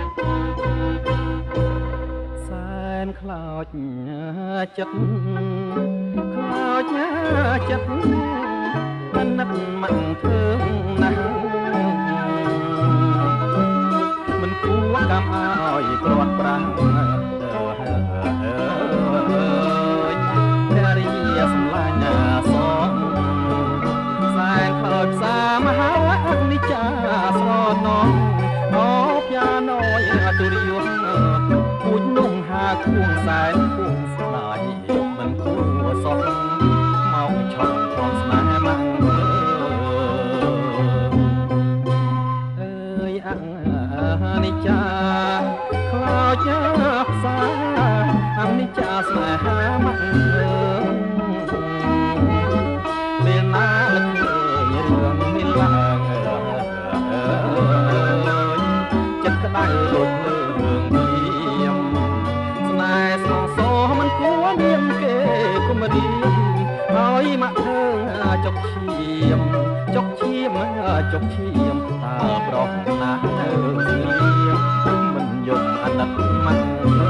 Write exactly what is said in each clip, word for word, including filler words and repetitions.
សែនខ្លោចចិត្តខ្លោចចិត្តមិននឹកមិនធ្វើណាស់មិនគួរកម្មឲ្យព្រាត់ប្រាំងព្រះរាជសម្លាញ់សងសែនខ្លោចផ្សារមហាអនិច្ចាស្រណងអូព្យាណយទុរិយពូជนุ่งហាខួងសែនខួងស្ដាយមិនគួរសោះមកឆោតព្រមស្នេហ៍មកអើយអនិច្ចាខ្លោចផ្សារអនិច្ចាស្នេហាមកពេលណាលឹកឃើញរឿងមានឡើងចិត្តក្តៅដូចរឿងមានស្នេហ៍ស្នងសមិនគួរមានគេគុំរៀមហើយមកធ្វើចុកឈាមចុកឈាមចុកឈាមតើប្រុសណានៅស្លៀមមិនយំអាណិតមក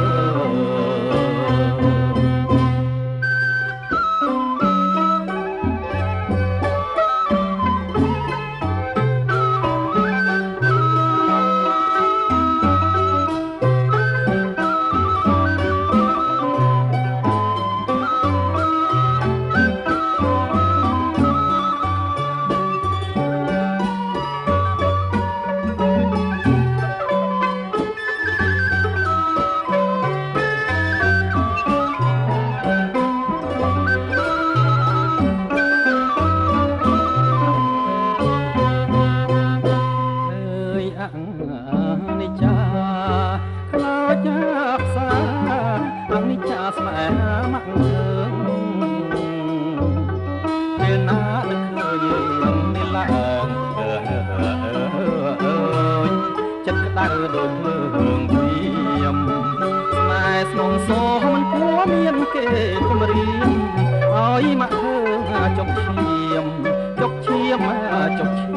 និច្ចាខ្លោចផ្សារអនិច្ចាស្នេហាមកពេលណានឹកឃើញរឿងនេះឡើងចិត្តក្តៅដូចរឿងព្រាមស្នេហ៍ស្នងសមិនគួរមានគេគំរាមឲ្យមកធ្វើចុកឈាមចុកឈាមចុកឈាម